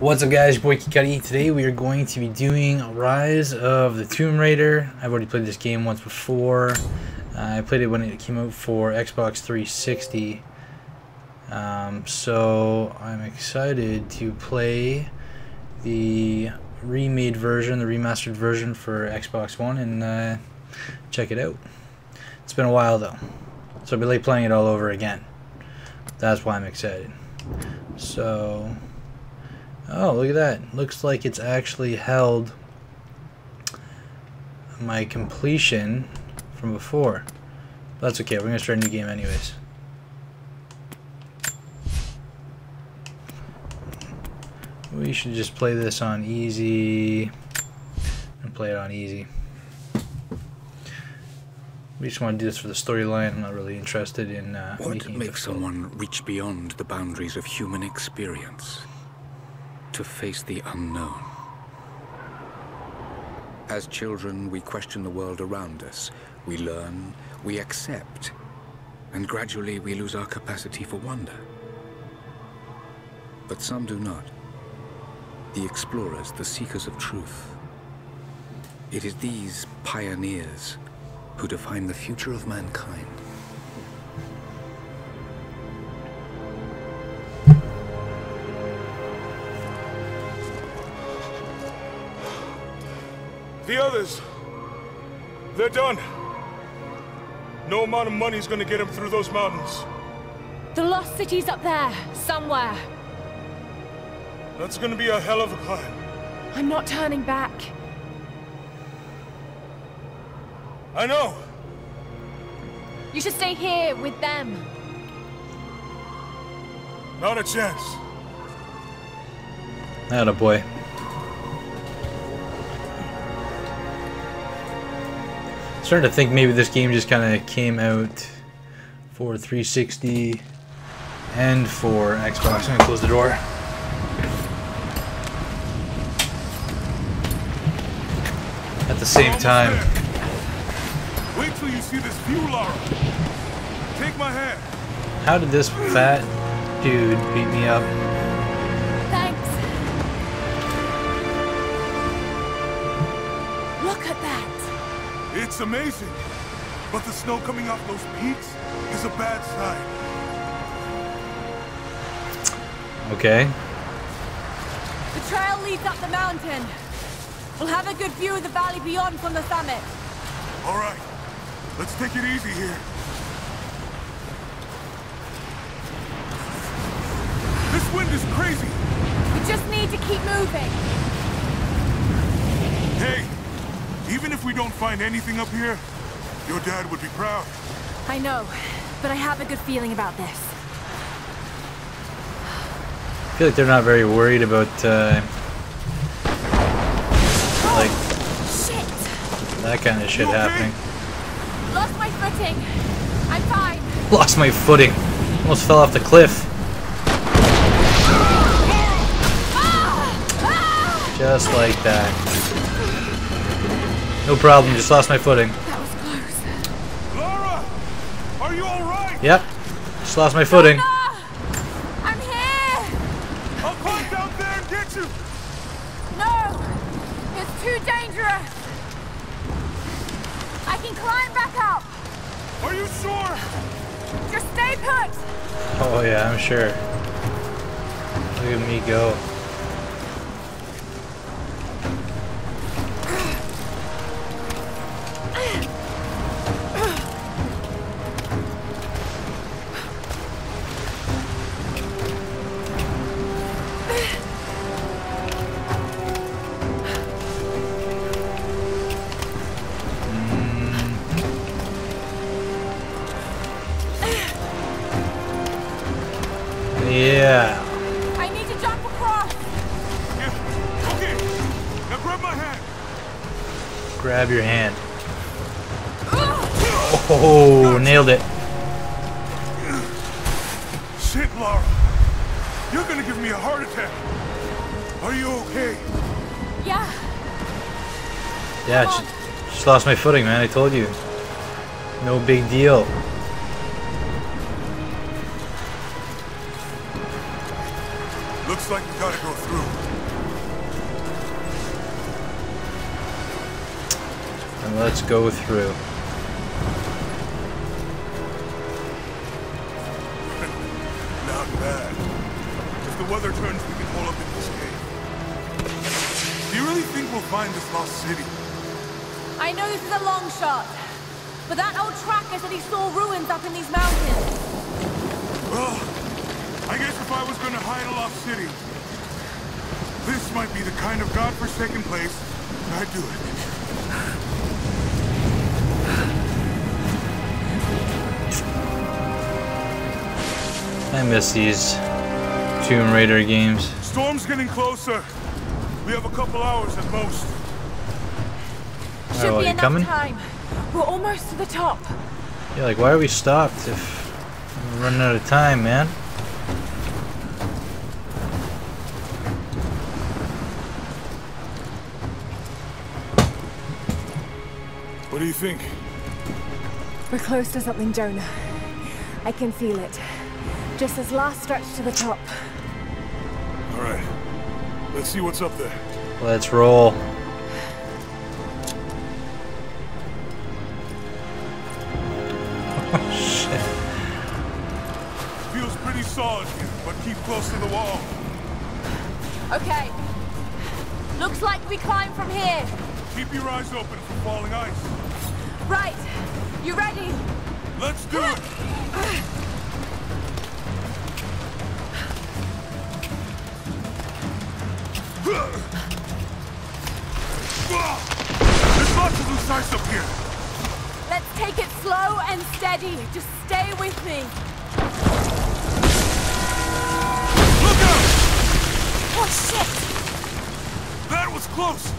What's up, guys? Your boy Kikari. Today we are going to be doing Rise of the Tomb Raider. I've already played this game once before. I played it when it came out for Xbox 360. So I'm excited to play the remade version, the remastered version for Xbox One, and check it out. It's been a while though, so I'll be like playing it all over again. That's why I'm excited. So, oh, look at that. Looks like it's actually held my completion from before. That's okay, we're going to start a new game anyways. We should just play this on easy and play it on easy. We just want to do this for the storyline. I'm not really interested in what makes someone reach beyond the boundaries of human experience to face the unknown? As children, we question the world around us. We learn, we accept, and gradually we lose our capacity for wonder. But some do not. The explorers, the seekers of truth. It is these pioneers who define the future of mankind. The others, they're done. No amount of money is gonna get them through those mountains. The lost city's up there, somewhere. That's gonna be a hell of a climb. I'm not turning back. I know. You should stay here with them. Not a chance. Atta boy. Starting to think maybe this game just kind of came out for 360 and for Xbox. I'm gonna close the door. At the same time. Wait till you see this view, Lara. Take my hand. How did this fat dude beat me up? Thanks. Look at that. It's amazing. But the snow coming off those peaks is a bad sign. Okay. The trail leads up the mountain. We'll have a good view of the valley beyond from the summit. All right. Let's take it easy here. This wind is crazy. We just need to keep moving. Hey, even if we don't find anything up here, your dad would be proud. I know, but I have a good feeling about this. I feel like they're not very worried about like Shit! that kind of shit happening. Lost my footing. I'm fine. Lost my footing. Almost fell off the cliff. Just like that. No problem, just lost my footing. That was close. Lara! Are you alright? Yep. Just lost my footing. No! I'm here! I'll climb down there and get you! No! It's too dangerous! I can climb back up! Are you sure? Just stay put! Oh yeah, I'm sure. Look at me go. Yeah. I need to jump across! Yeah. Okay. Now grab my hand. Grab your hand. Oh, nailed it. Shit, Lara. You're gonna give me a heart attack. Are you okay? Yeah. Yeah, just lost my footing, man. I told you. No big deal. Looks like we gotta go through. Let's go through. Not bad. If the weather turns, we can hold up in this cave. Do you really think we'll find this lost city? I know this is a long shot, but that old tracker said he saw ruins up in these mountains. Well, I guess if I was gonna hide a lost city, this might be the kind of godforsaken place I'd do it. I miss these Tomb Raider games. Storm's getting closer. We have a couple hours at most. Should well, be you enough coming? time. We're almost to the top. Yeah, like, why are we stopped if we're running out of time, man? What do you think? We're close to something, Jonah. I can feel it. Just this last stretch to the top. All right. Let's see what's up there. Let's roll. Oh, shit. Feels pretty solid here, but keep close to the wall. Okay. Looks like we climb from here. Keep your eyes open for falling ice. Right. You ready? Let's do it! There's lots of loose ice up here. Let's take it slow and steady. Just stay with me. Look out! Oh, shit! That was close.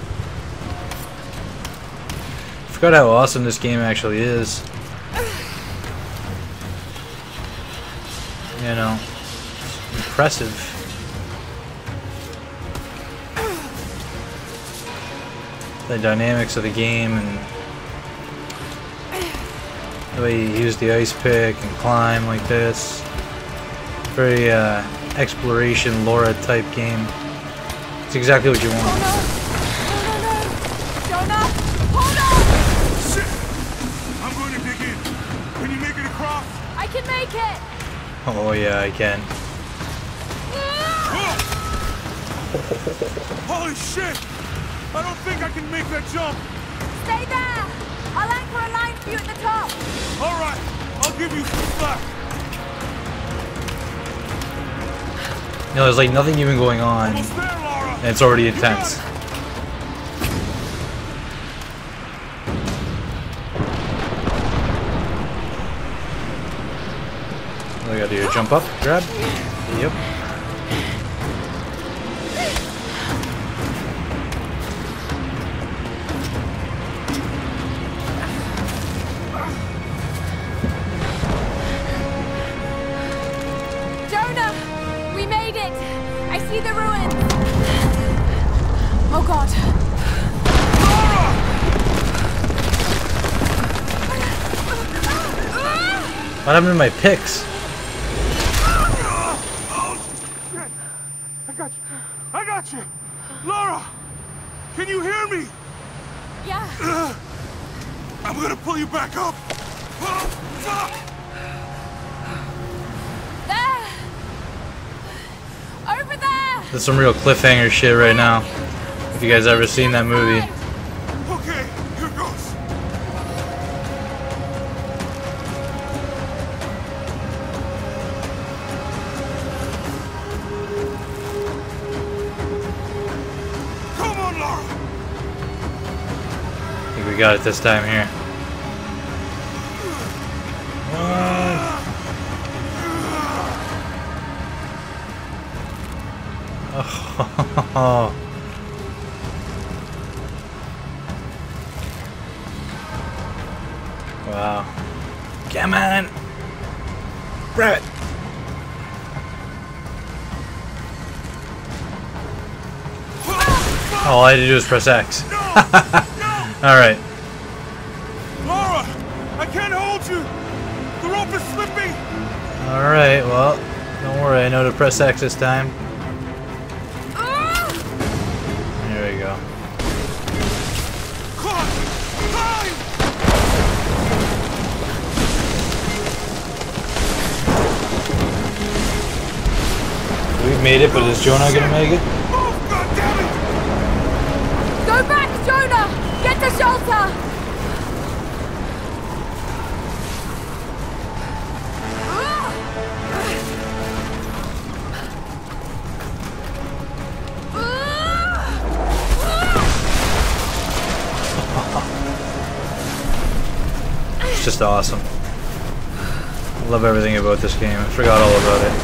Forgot how awesome this game actually is. You know, impressive. The dynamics of the game and the way you use the ice pick and climb like this. Very exploration Laura type game. It's exactly what you want. Oh no! No, no, no! Jonah! Hold on! Shit! I'm going to dig in. Can you make it across? I can make it! Oh yeah, I can. Whoa! Holy shit! I don't think I can make that jump. Stay there! I'll anchor a line for you at the top. All right, I'll give you some slack. You know, there's like nothing even going on, Almost there, Laura. and it's already You got intense. it. What do I gotta do? Jump up? Grab? Yep. Jonah! We made it! I see the ruins! Oh god! What happened to my picks? I got you! Laura! Can you hear me? Yeah! I'm gonna pull you back up! Oh, fuck! There! Over there! There's some real cliffhanger shit right now. If you guys ever seen that movie. Okay, here goes. Come on, Laura! I think we got it this time here. Oh. Wow. Come on! Grab it! All I had to do was press X. Alright. Laura! I can't hold you! The rope is slipping! Alright, well, don't worry, I know to press X this time. There we go. Caught! Time! made it, but is Jonah gonna make it? Oh, God damn it! Go back, Jonah! Get to shelter! It's just awesome. I love everything about this game. I forgot all about it.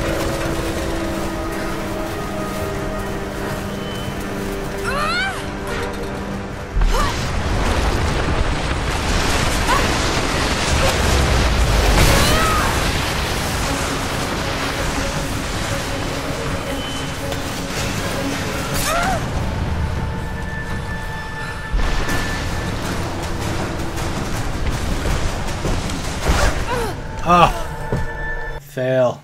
Ah! Fail.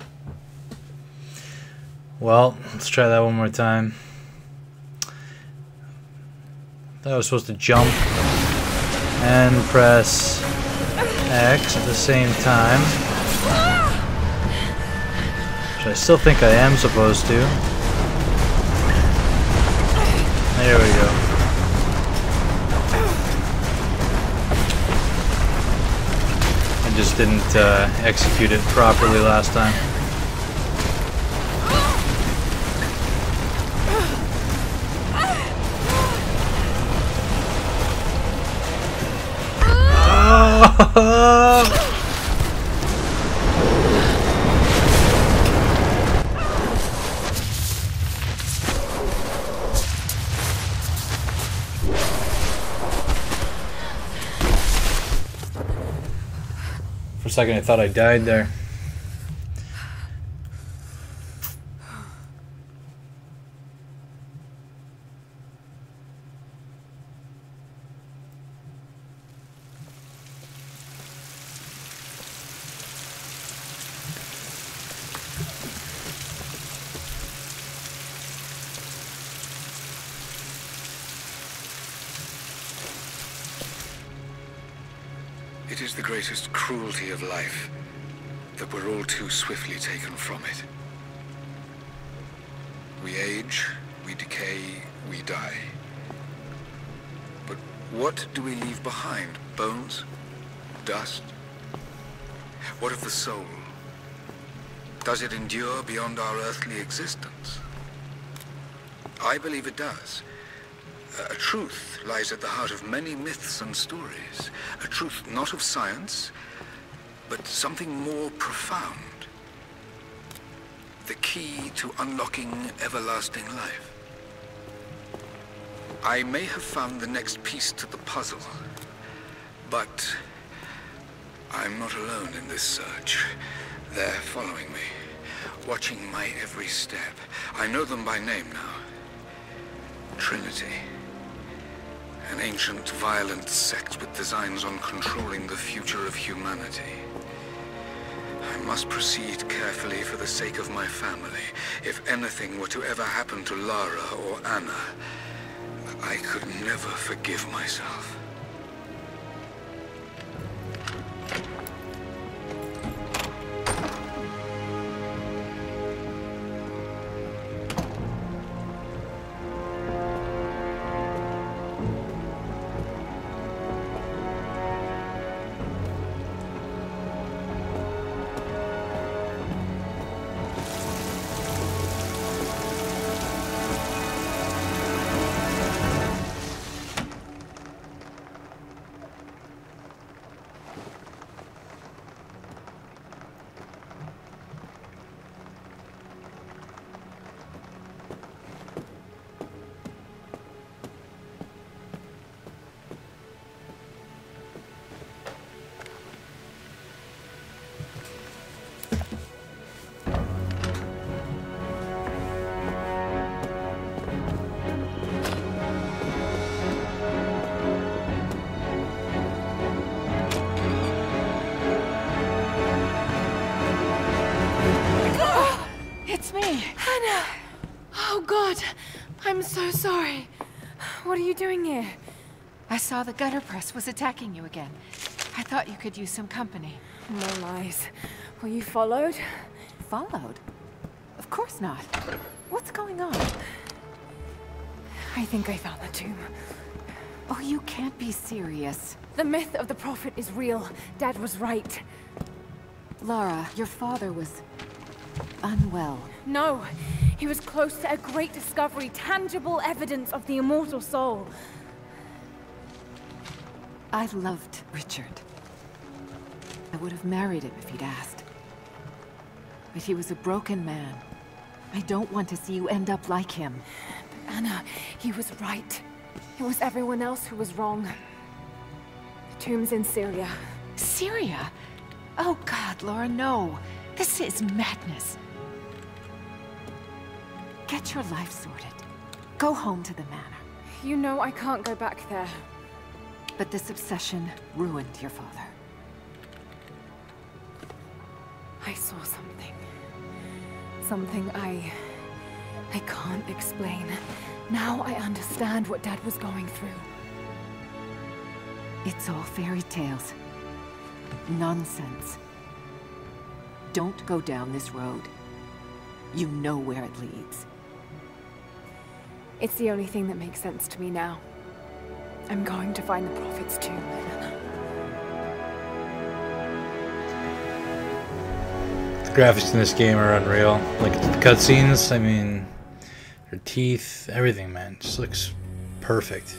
Well, let's try that one more time. I was supposed to jump and press X at the same time. Which I still think I am supposed to. There we go. Just didn't execute it properly last time. For a second I thought I died there. It is the greatest cruelty of life that we're all too swiftly taken from it. We age, we decay, we die. But what do we leave behind? Bones? Dust? What of the soul? Does it endure beyond our earthly existence? I believe it does. A truth lies at the heart of many myths and stories. A truth not of science, but something more profound. The key to unlocking everlasting life. I may have found the next piece to the puzzle, but I'm not alone in this search. They're following me, watching my every step. I know them by name now. Trinity. An ancient, violent sect with designs on controlling the future of humanity. I must proceed carefully for the sake of my family. If anything were to ever happen to Lara or Anna, I could never forgive myself. I'm so sorry. What are you doing here? I saw the gutter press was attacking you again. I thought you could use some company. No lies. Were you followed? Followed? Of course not. What's going on? I think I found the tomb. Oh, you can't be serious. The myth of the Prophet is real. Dad was right. Lara, your father was unwell. No, he was close to a great discovery, tangible evidence of the immortal soul. I loved Richard. I would have married him if he'd asked. But he was a broken man. I don't want to see you end up like him. But Anna, he was right. It was everyone else who was wrong. The tomb's in Syria. Syria? Oh God, Laura, no. This is madness. Get your life sorted. Go home to the manor. You know I can't go back there. But this obsession ruined your father. I saw something. Something I can't explain. Now I understand what Dad was going through. It's all fairy tales. Nonsense. Don't go down this road. You know where it leads. It's the only thing that makes sense to me now. I'm going to find the Prophet's tomb. The graphics in this game are unreal. Like the cutscenes, I mean, her teeth, everything, man, just looks perfect.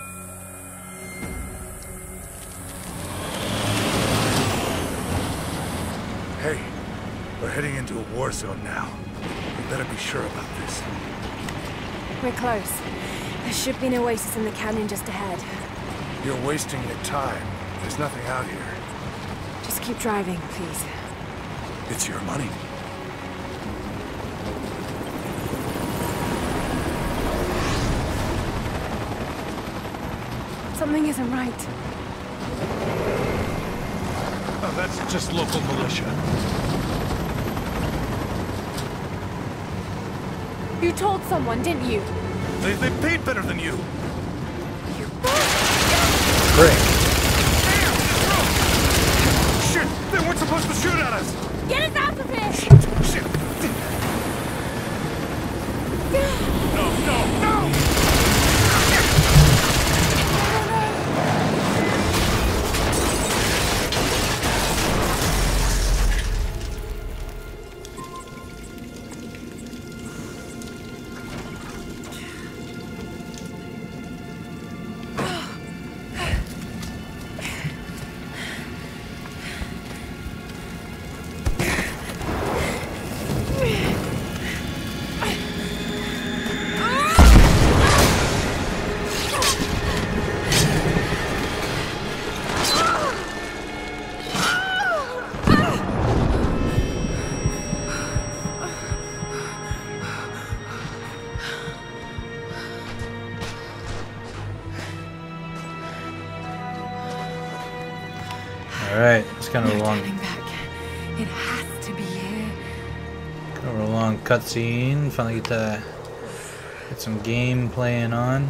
Hey, we're heading into a war zone now. We better be sure about this. We're close. There should be an oasis in the canyon just ahead. You're wasting your time. There's nothing out here. Just keep driving, please. It's your money. Something isn't right. Oh, that's just local militia. You told someone, didn't you? They paid better than you. Frick. Shit! They weren't supposed to shoot at us! Get us out of here! Shit! No, no, no! Alright, it's kind of a No long, turning back. It has to be here. kind of a long cutscene. Finally get to get some game playing on.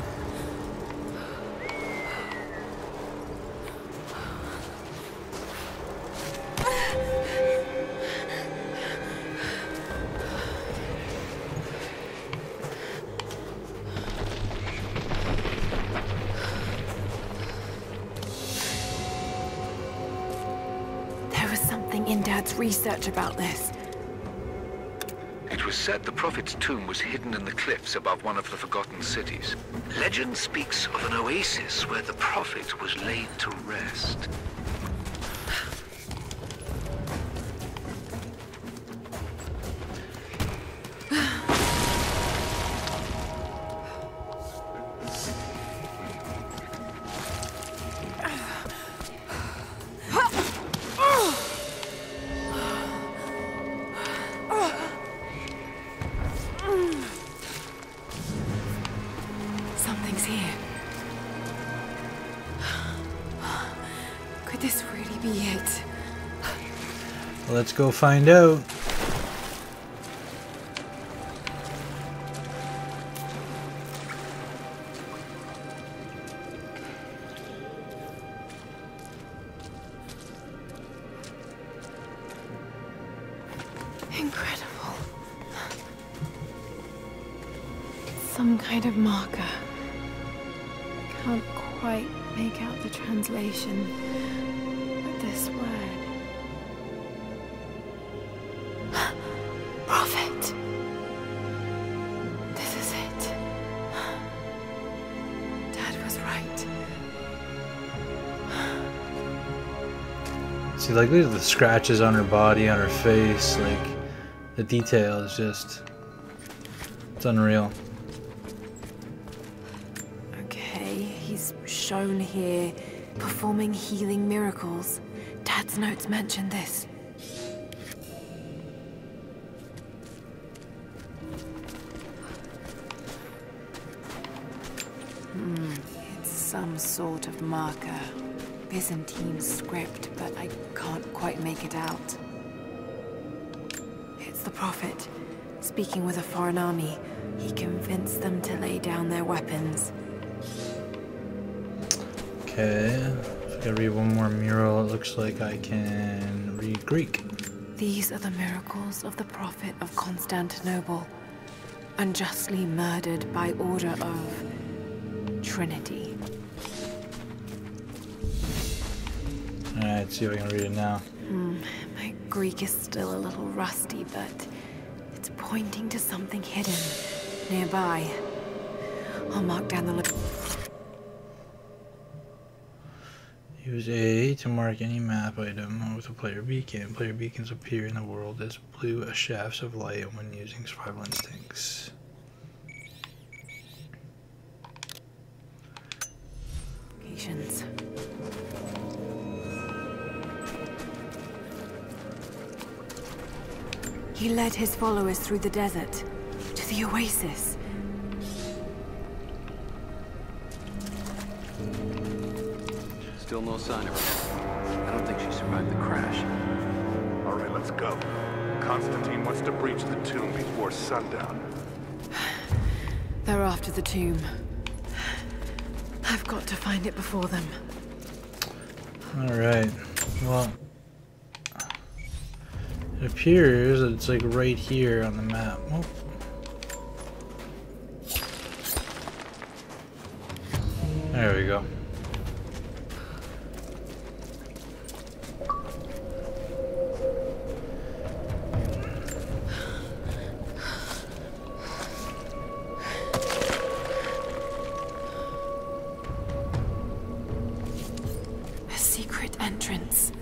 There was something in Dad's research about this. It was said the Prophet's tomb was hidden in the cliffs above one of the forgotten cities. Legend speaks of an oasis where the Prophet was laid to rest. Something's here. Could this really be it? Let's go find out. Incredible. Some kind of marker. I can't quite make out the translation, but this word. Prophet. This is it. Dad was right. See, like, look at the scratches on her body, on her face, like, the detail is just, it's unreal. Okay, he's shown here performing healing miracles. Dad's notes mention this. It's some sort of marker. Byzantine script, but I can't quite make it out. It's the Prophet, speaking with a foreign army. He convinced them to lay down their weapons. Okay, if I can read one more mural, it looks like I can read Greek. These are the miracles of the Prophet of Constantinople, unjustly murdered by order of Trinity. Alright, see if I can read it now. My Greek is still a little rusty, but it's pointing to something hidden nearby. I'll mark down the Use A to mark any map item with a player beacon. Player beacons appear in the world as blue shafts of light when using survival instincts. locations. He led his followers through the desert, to the oasis. Still no sign of her. I don't think she survived the crash. All right, let's go. Constantine wants to breach the tomb before sundown. They're after the tomb. I've got to find it before them. Alright, well, it appears that it's like right here on the map. Oh. There we go. A secret entrance.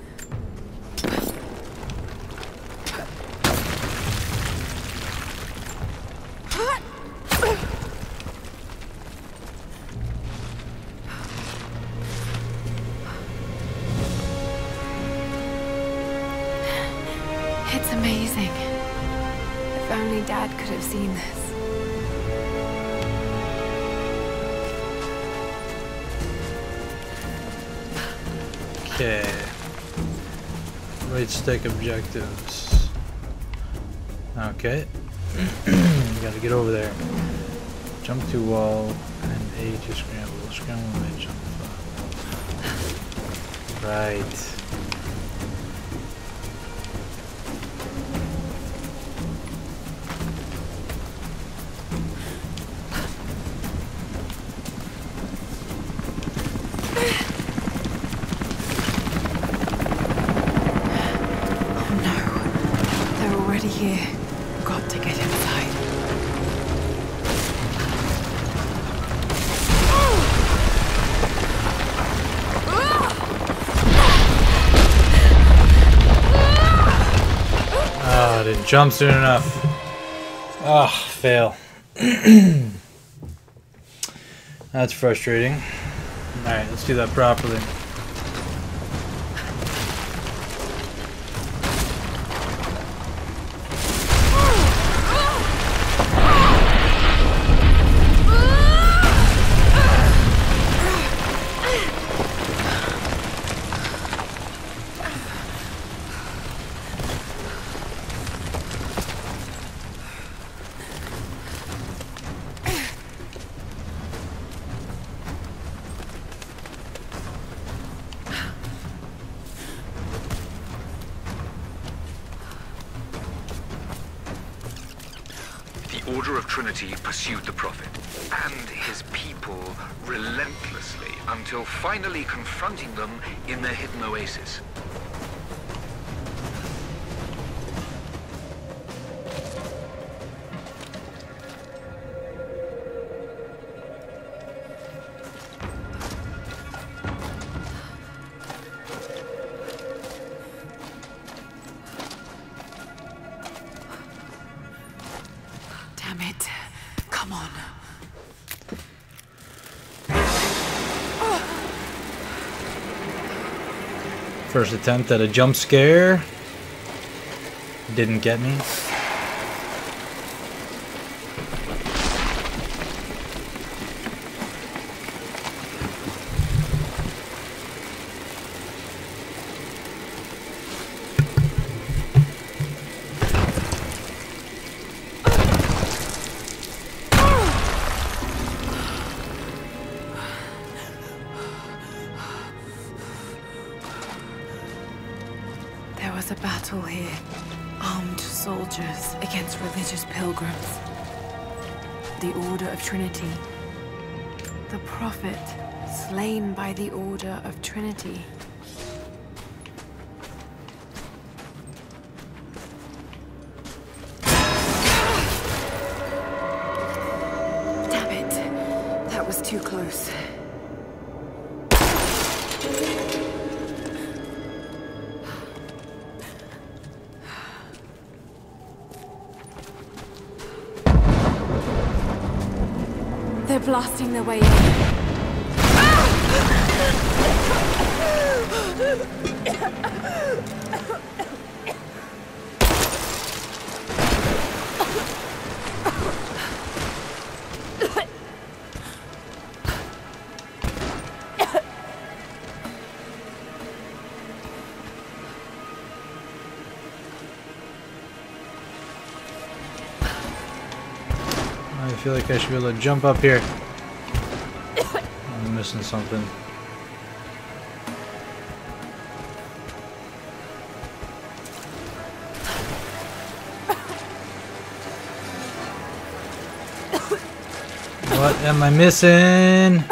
It's amazing. If only Dad could have seen this. Okay. Right stick objectives. Okay. You gotta get over there. Jump to wall and A to scramble. Scramble and jump. Right. Here. Got to get inside. Ah, I didn't jump soon enough. Ah, fail. That's frustrating. Alright, let's do that properly. The Order of Trinity pursued the Prophet and his people relentlessly until finally confronting them in their hidden oasis. Damn it. Come on. First attempt at a jump scare. Didn't get me. There was a battle here. Armed soldiers against religious pilgrims. The Order of Trinity. The Prophet, slain by the Order of Trinity. Damn it. That was too close. They're blasting their way in. I feel like I should be able to jump up here. I'm missing something. What am I missing?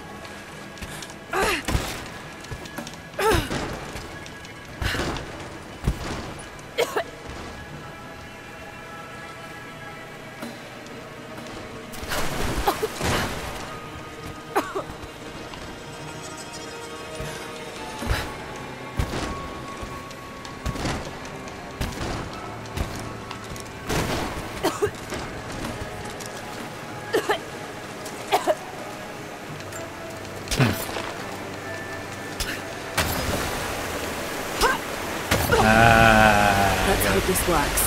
Let's hope this works.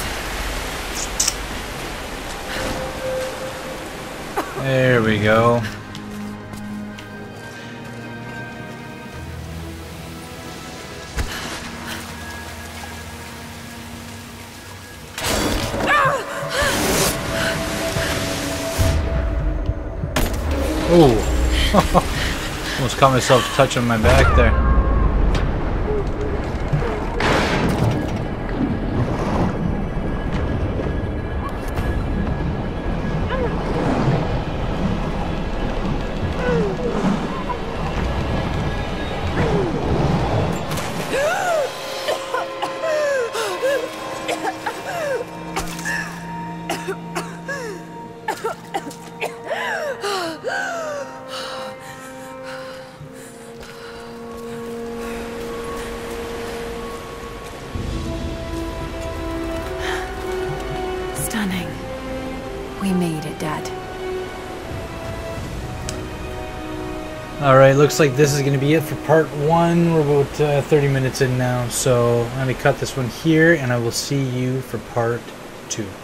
There we go. Oh, almost caught myself touching my back there. Stunning. We made it, Dad. Alright, looks like this is going to be it for part 1. We're about 30 minutes in now, so I'm going to cut this one here, and I will see you for part 2.